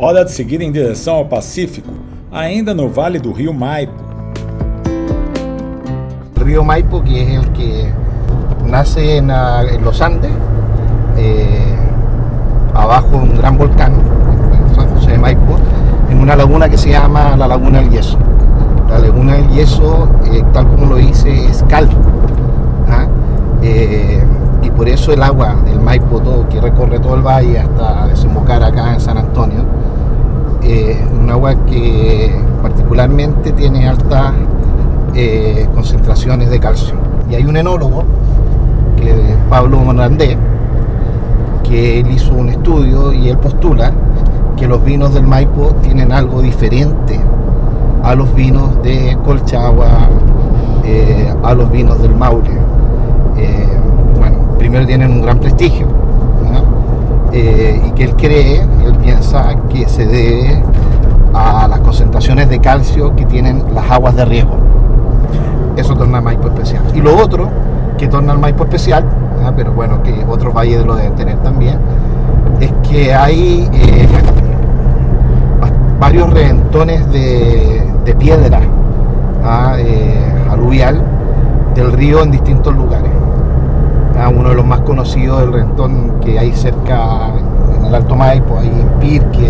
Hora de seguir em direção ao Pacífico, ainda no Vale do Rio Maipo. El río Maipo, que es el que nace en los Andes, abajo de un gran volcán, San José de Maipo, en una laguna que se llama la Laguna del Yeso. La Laguna del Yeso, tal como lo dice, es cal. Y por eso el agua del Maipo, que recorre todo el valle hasta desembocar acá en San Antonio, es un agua que particularmente tiene altas concentraciones de calcio. Y hay un enólogo, que es Pablo Morandé, que él hizo un estudio y él postula que los vinos del Maipo tienen algo diferente a los vinos de Colchagua, a los vinos del Maule. Bueno, primero tienen un gran prestigio, y que él piensa que se debe a las concentraciones de calcio que tienen las aguas de riego. Eso torna al Maipo especial. Y lo otro que torna al Maipo especial, pero bueno, que otros valles lo deben tener también, es que hay varios reventones de piedra aluvial del río en distintos lugares. Uno de los más conocidos es el reventón que hay cerca en el Alto Maipo, ahí en Pirque,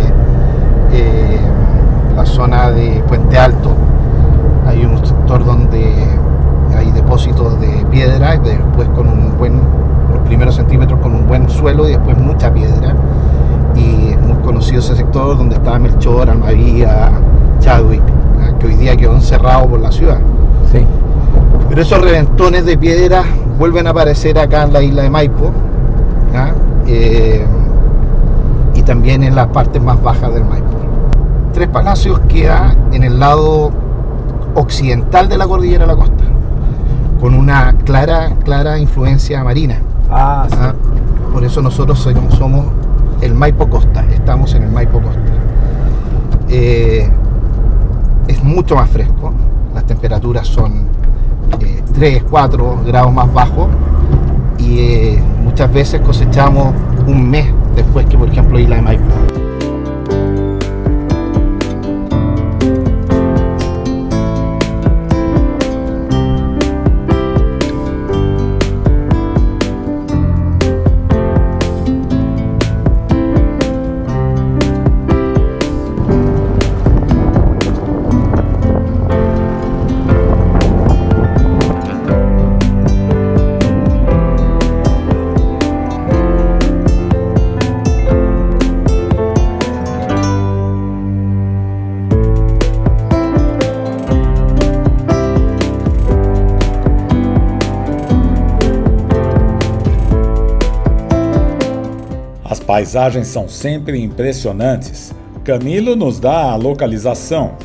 la zona de Puente Alto. Hay un sector donde hay depósitos de piedra, y después con los primeros centímetros con un buen suelo y después mucha piedra. Y es muy conocido ese sector donde estaba Melchor, Almavía, Chadwick, que hoy día quedó encerrado por la ciudad. Sí. Pero esos reventones de piedra vuelven a aparecer acá en la isla de Maipo, y también en las partes más bajas del Maipo. Tres Palacios queda en el lado occidental de la cordillera de la costa, con una clara influencia marina. Sí. Por eso nosotros somos el Maipo Costa, estamos en el Maipo Costa. Es mucho más fresco, las temperaturas son 3, 4 grados más bajos, y muchas veces cosechamos un mes después que, por ejemplo, Isla de Maipo. As paisagens são sempre impressionantes. Camilo nos dá a localização.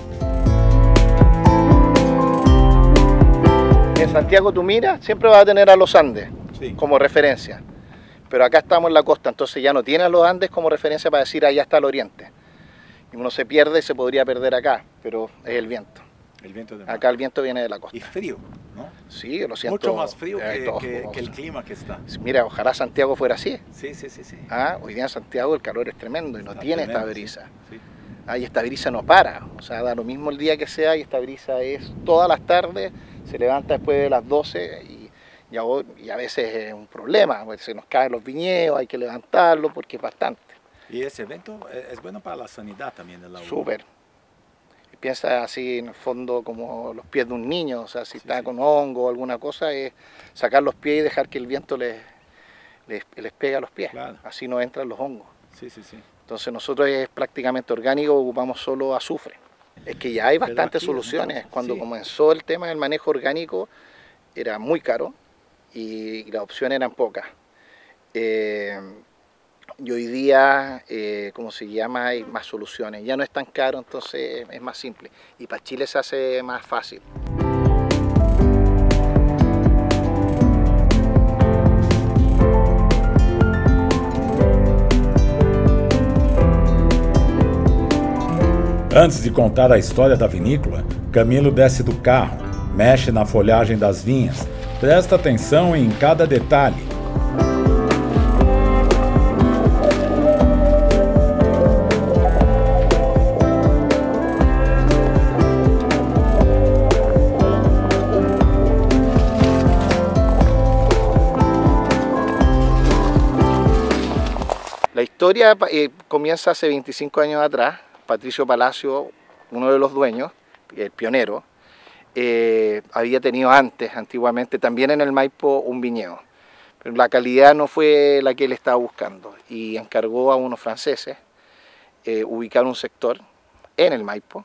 En Santiago tú miras, siempre vas a tener a los Andes como referencia, pero acá estamos en la costa, entonces ya no tienes a los Andes como referencia para decir allá está el oriente. Y uno se pierde y se podría perder acá, pero es el viento. El viento de acá el viento viene de la costa. Y frío, ¿no? Sí, lo siento. Mucho más frío que el clima que está. Mira, ojalá Santiago fuera así. Sí. Hoy día en Santiago el calor es tremendo y no tiene esta brisa. Sí. Y esta brisa no para, o sea, da lo mismo el día que sea, y esta brisa es todas las tardes, se levanta después de las 12 y a veces es un problema, pues se nos caen los viñedos, hay que levantarlo porque es bastante. Y ese evento es bueno para la sanidad también del agua. Súper. Piensa así en el fondo como los pies de un niño, o sea, si está con hongo o alguna cosa, es sacar los pies y dejar que el viento les pegue a los pies, claro. Así no entran los hongos. Sí. Entonces nosotros es prácticamente orgánico, ocupamos solo azufre. Es que ya hay bastantes soluciones. Cuando comenzó el tema del manejo orgánico era muy caro y las opciones eran pocas. Y hoy día, ¿cómo se llama? Hay más soluciones. Ya no es tan caro, entonces es más simple. Y para Chile se hace más fácil. Antes de contar a história da vinícola, Camilo desce do carro, mexe na folhagem das vinhas, presta atenção em cada detalhe. La historia comienza hace 25 años atrás. Patricio Palacio, uno de los dueños, el pionero, había tenido antiguamente, también en el Maipo, un viñedo. Pero la calidad no fue la que él estaba buscando y encargó a unos franceses ubicar un sector en el Maipo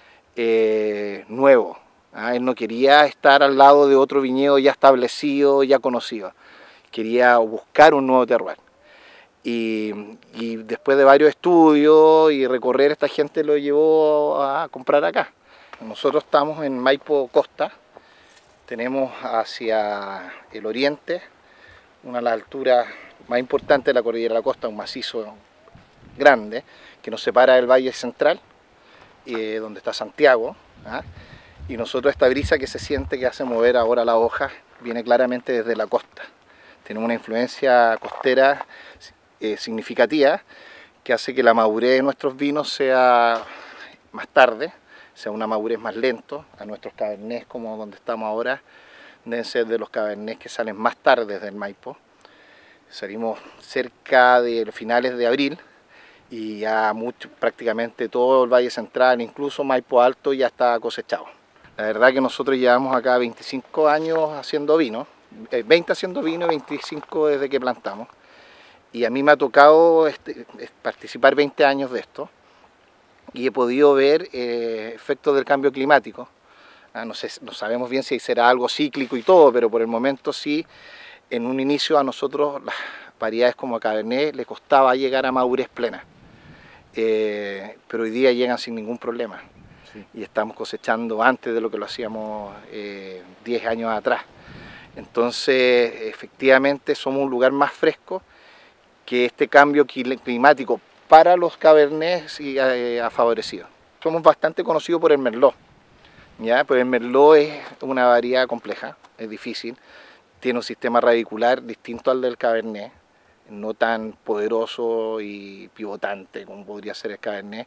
nuevo. Él no quería estar al lado de otro viñedo ya establecido, ya conocido. Quería buscar un nuevo terroir. Y después de varios estudios y recorrer, esta gente lo llevó a comprar acá. Nosotros estamos en Maipo Costa, tenemos hacia el oriente, una de las alturas más importantes de la cordillera de la costa, un macizo grande que nos separa del Valle Central, donde está Santiago, y nosotros esta brisa que se siente, que hace mover ahora la hoja, viene claramente desde la costa. Tenemos una influencia costera significativa que hace que la madurez de nuestros vinos sea más tarde, sea una madurez más lento. A nuestros cabernets, como donde estamos ahora, deben ser de los cabernets que salen más tarde del Maipo. Salimos cerca de finales de abril y ya prácticamente todo el Valle Central, incluso Maipo Alto, ya está cosechado. La verdad que nosotros llevamos acá 25 años haciendo vino, 20 haciendo vino y 25 desde que plantamos. Y a mí me ha tocado participar 20 años de esto y he podido ver efectos del cambio climático. No sabemos bien si será algo cíclico y todo, pero por el momento sí. En un inicio a nosotros las variedades como Cabernet les costaba llegar a madurez plena, pero hoy día llegan sin ningún problema. Sí. Y estamos cosechando antes de lo que lo hacíamos 10 años atrás. Entonces, efectivamente, somos un lugar más fresco que este cambio climático para los Cabernets ha favorecido. Somos bastante conocidos por el Merlot, ¿ya? Pero el Merlot es una variedad compleja, es difícil, tiene un sistema radicular distinto al del Cabernet, no tan poderoso y pivotante como podría ser el Cabernet,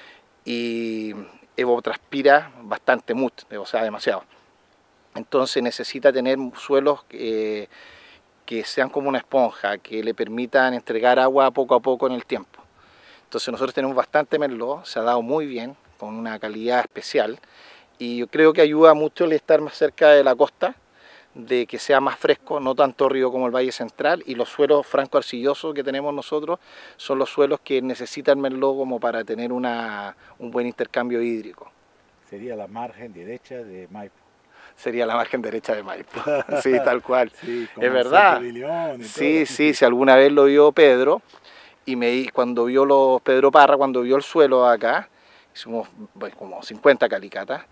y evotranspira bastante mucho, o sea, demasiado. Entonces necesita tener suelos que sean como una esponja, que le permitan entregar agua poco a poco en el tiempo. Entonces nosotros tenemos bastante Merlot, se ha dado muy bien, con una calidad especial, y yo creo que ayuda mucho el estar más cerca de la costa, de que sea más fresco, no tanto río como el Valle Central, y los suelos franco-arcillosos que tenemos nosotros son los suelos que necesita el Merlot como para tener un buen intercambio hídrico. Sería la margen derecha de Maipo. Sería la margen derecha de Maipo, sí, tal cual. Sí, es verdad. Sí, sí, si alguna vez lo vio Pedro, cuando vio Pedro Parra, cuando vio el suelo acá, hicimos como 50 calicatas,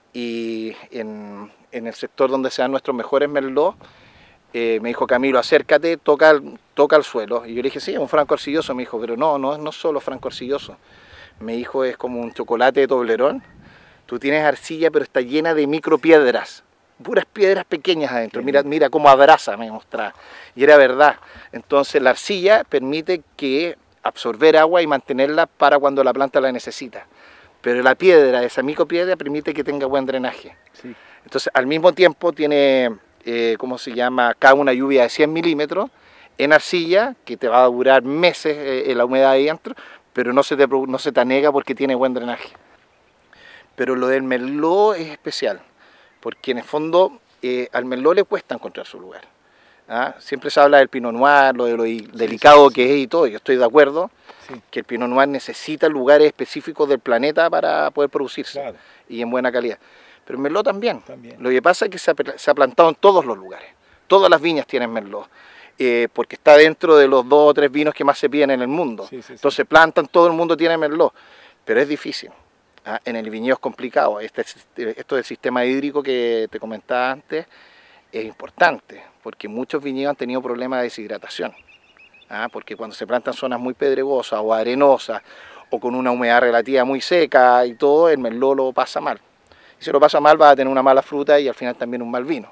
y en el sector donde se dan nuestros mejores Merlot, me dijo: Camilo, acércate, toca el suelo. Y yo le dije: sí, es un franco arcilloso. Me dijo: pero no solo franco arcilloso. Me dijo: es como un chocolate de Toblerón. Tú tienes arcilla, pero está llena de micropiedras, puras piedras pequeñas adentro. Mira cómo abraza, me mostraba. Y era verdad. Entonces la arcilla permite absorber agua y mantenerla para cuando la planta la necesita. Pero la piedra, esa micropiedra, permite que tenga buen drenaje. Sí. Entonces al mismo tiempo tiene, ¿cómo se llama? Cae una lluvia de 100 milímetros en arcilla, que te va a durar meses la humedad ahí dentro, pero no se te anega porque tiene buen drenaje. Pero lo del Merlot es especial, porque en el fondo al Merlot le cuesta encontrar su lugar. Siempre se habla del Pinot Noir, lo delicado que es y todo. Yo estoy de acuerdo que el Pinot Noir necesita lugares específicos del planeta para poder producirse, claro, y en buena calidad. Pero el Merlot también. Lo que pasa es que se ha plantado en todos los lugares. Todas las viñas tienen Merlot, porque está dentro de los 2 o 3 vinos que más se piden en el mundo. Entonces plantan, todo el mundo tiene Merlot, pero es difícil. En el viñedo es complicado. Esto del sistema hídrico que te comentaba antes es importante, porque muchos viñedos han tenido problemas de deshidratación. Porque cuando se plantan zonas muy pedregosas o arenosas o con una humedad relativa muy seca y todo, el Merlot lo pasa mal. Y si lo pasa mal, va a tener una mala fruta y al final también un mal vino.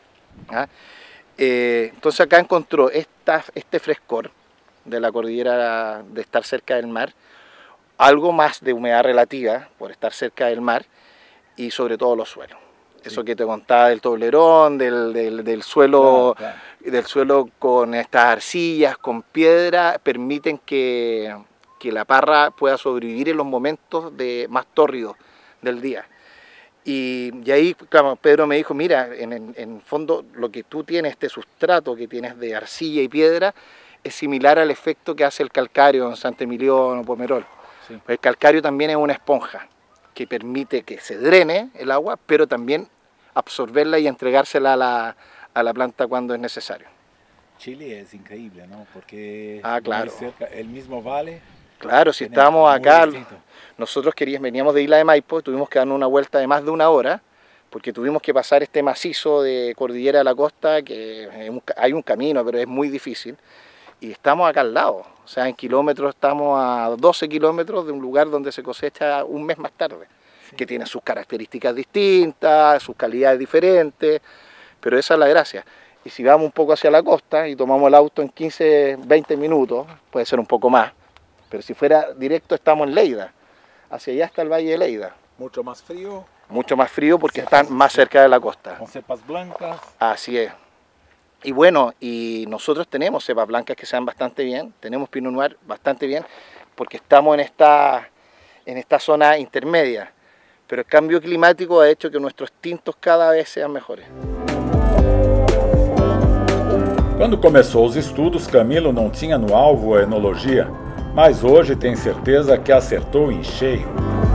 Entonces acá encontró este frescor de la cordillera, de estar cerca del mar, algo más de humedad relativa por estar cerca del mar y sobre todo los suelos. Eso que te contaba del toblerón, del suelo, del suelo con estas arcillas, con piedra, permiten que la parra pueda sobrevivir en los momentos más tórridos del día. Y ahí, claro, Pedro me dijo, mira, en el fondo lo que tú tienes, este sustrato que tienes de arcilla y piedra, es similar al efecto que hace el calcáreo en Santa Emilión o Pomerol. Sí. El calcáreo también es una esponja que permite que se drene el agua, pero también absorberla y entregársela a la planta cuando es necesario. Chile es increíble, ¿no? Porque claro. Muy cerca, el mismo vale. Claro, si estábamos acá, nosotros veníamos de Isla de Maipo, tuvimos que darnos una vuelta de más de una hora, porque tuvimos que pasar este macizo de Cordillera de la Costa, que hay un camino, pero es muy difícil, y estamos acá al lado, o sea, en kilómetros estamos a 12 kilómetros de un lugar donde se cosecha un mes más tarde, sí, que tiene sus características distintas, sus calidades diferentes, pero esa es la gracia. Y si vamos un poco hacia la costa y tomamos el auto en 15, 20 minutos, puede ser un poco más, pero si fuera directo estamos en Lleida, hacia allá está el Valle de Lleida. Mucho más frío. Mucho más frío porque están más cerca de la costa. Con cepas blancas. Así es. Y bueno, y nosotros tenemos cepas blancas que se dan bastante bien, tenemos Pinot Noir bastante bien, porque estamos en esta zona intermedia. Pero el cambio climático ha hecho que nuestros tintos cada vez sean mejores. Quando começou os estudos, Camilo não tinha no alvo a enologia, mas hoje tem certeza que acertou em cheio.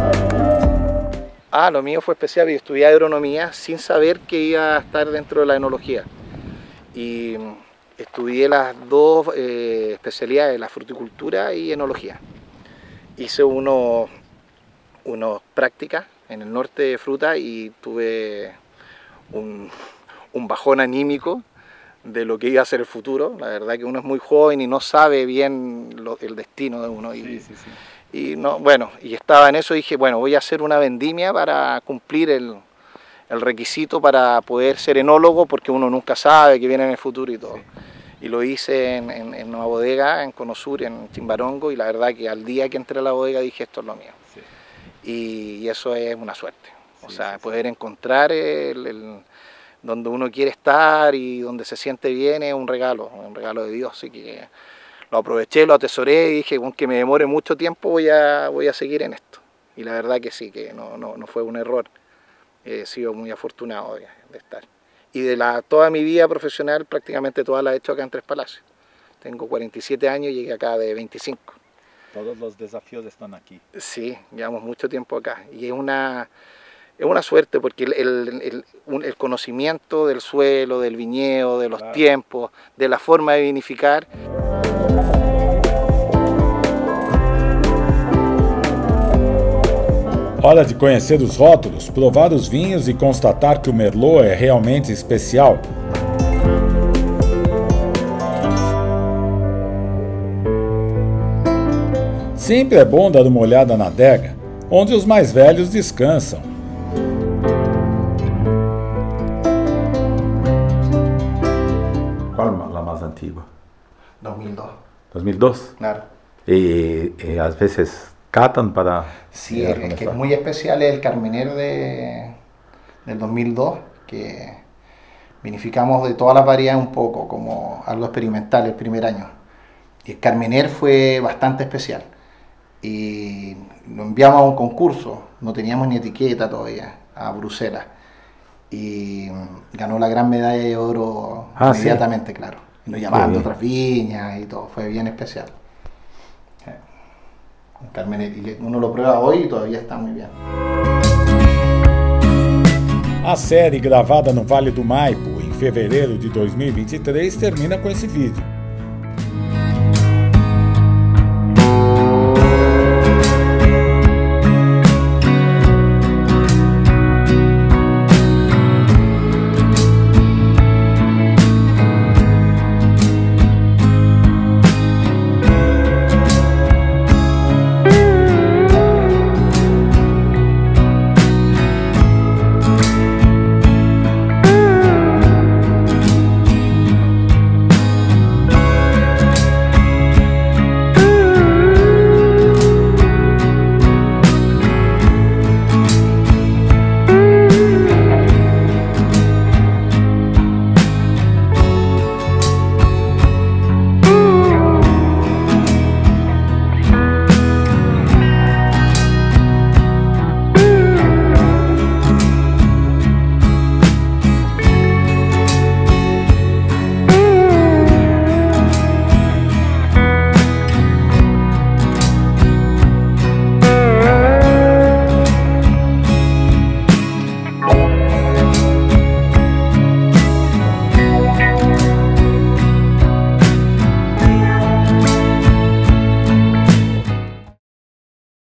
Lo mío fue especial, yo estudié agronomía sin saber que iba a estar dentro de la enología. Y estudié las dos especialidades, la fruticultura y enología. Hice unos prácticas en el norte de fruta y tuve un bajón anímico de lo que iba a ser el futuro. La verdad que uno es muy joven y no sabe bien el destino de uno. Sí. Y estaba en eso y dije, bueno, voy a hacer una vendimia para cumplir el requisito para poder ser enólogo, porque uno nunca sabe qué viene en el futuro y todo. Sí. Y lo hice en una bodega en Conosur, en Chimbarongo, y la verdad que al día que entré a la bodega dije, esto es lo mío. Sí. Y eso es una suerte. O sea, poder encontrar donde uno quiere estar y donde se siente bien es un regalo de Dios. Así que lo aproveché, lo atesoré y dije, aunque me demore mucho tiempo voy a seguir en esto. Y la verdad que sí, que no fue un error. He sido muy afortunado de estar. Y toda mi vida profesional prácticamente toda la he hecho acá en Tres Palacios. Tengo 47 años y llegué acá de 25. Todos los desafíos están aquí. Sí, llevamos mucho tiempo acá. Y es una suerte porque el conocimiento del suelo, del viñedo, de los tiempos, de la forma de vinificar. Hora de conhecer os rótulos, provar os vinhos e constatar que o Merlot é realmente especial. Sempre é bom dar uma olhada na adega, onde os mais velhos descansam. Qual é a mais antiga? 2002. 2002? Claro. E às vezes catan para... Sí, el que es muy especial es el Carmener del 2002, que vinificamos de todas las variedades un poco, como algo experimental el primer año. Y el Carmener fue bastante especial. Y lo enviamos a un concurso, no teníamos ni etiqueta todavía, a Bruselas. Y ganó la gran medalla de oro inmediatamente, ¿sí? Claro. Y nos llamaban de otras viñas y todo, fue bien especial. Carmener, y uno lo prueba hoy y todavía está muy bien. A série gravada no Vale do Maipo em fevereiro de 2023 termina com esse vídeo.